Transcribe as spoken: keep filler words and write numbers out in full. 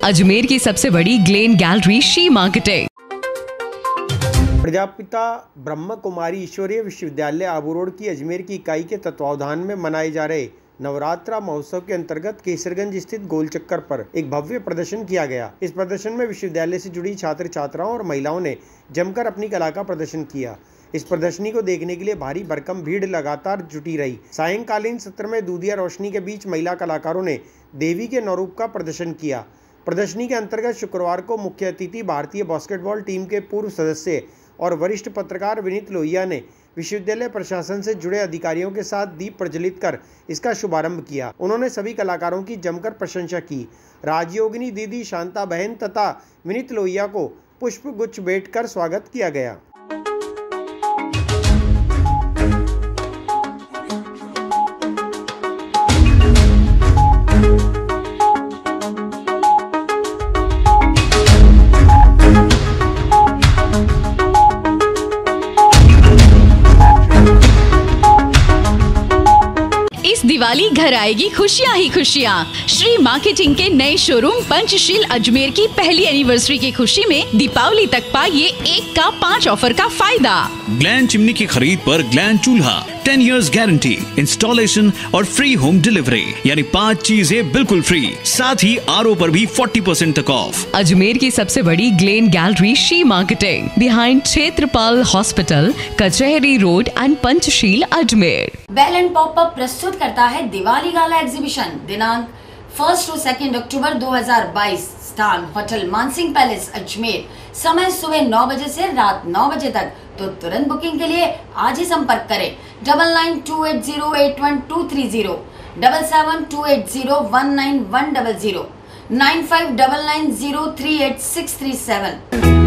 अजमेर की सबसे बड़ी ग्लेन गैलरी शी मार्केटिंग। प्रजापिता ब्रह्म कुमारी ईश्वरीय विश्वविद्यालय आबू रोड की अजमेर की इकाई के तत्वावधान में मनाए जा रहे नवरात्रा महोत्सव के अंतर्गत केसरगंज स्थित गोल चक्कर पर एक भव्य प्रदर्शन किया गया। इस प्रदर्शन में विश्वविद्यालय से जुड़ी छात्र छात्राओं और महिलाओं ने जमकर अपनी कला का प्रदर्शन किया। इस प्रदर्शनी को देखने के लिए भारी भरकम भीड़ लगातार जुटी रही। सायंकालीन सत्र में दूधिया रोशनी के बीच महिला कलाकारों ने देवी के नौरूप का प्रदर्शन किया। प्रदर्शनी के अंतर्गत शुक्रवार को मुख्य अतिथि भारतीय बास्केटबॉल टीम के पूर्व सदस्य और वरिष्ठ पत्रकार विनीत लोहिया ने विश्वविद्यालय प्रशासन से जुड़े अधिकारियों के साथ दीप प्रज्वलित कर इसका शुभारंभ किया। उन्होंने सभी कलाकारों की जमकर प्रशंसा की। राजयोगिनी दीदी शांता बहन तथा विनीत लोहिया को पुष्प गुच्छ भेंट कर स्वागत किया गया। इस दिवाली घर आएगी खुशियाँ ही खुशियाँ। श्री मार्केटिंग के नए शोरूम पंचशील अजमेर की पहली एनिवर्सरी की खुशी में दीपावली तक पाइए एक का पाँच ऑफर का फायदा। ग्लैन चिमनी की खरीद पर ग्लैन चूल्हा टेन इयर्स गारंटी, इंस्टॉलेशन और फ्री होम डिलीवरी, यानी पाँच चीजें बिल्कुल फ्री। साथ ही आर ओ पर भी चालीस परसेंट तक ऑफ। अजमेर की सबसे बड़ी ग्लेन गैलरी शी marketing behind Kshetrapal hospital, Kachahari road and Panchsheel Ajmer. Bell and pop up प्रस्तुत करता है दिवाली गाला एग्जीबिशन। दिनांक फर्स्ट टू सेकेंड अक्टूबर दो हजार बाईस। स्थान होटल मानसिंह पैलेस अजमेर। समय सुबह नौ बजे से रात नौ बजे तक। तो तुरंत बुकिंग के लिए आज ही संपर्क करें double nine two eight zero eight one two three zero, double seven two eight zero one nine one double zero, nine five double nine zero three eight six three seven.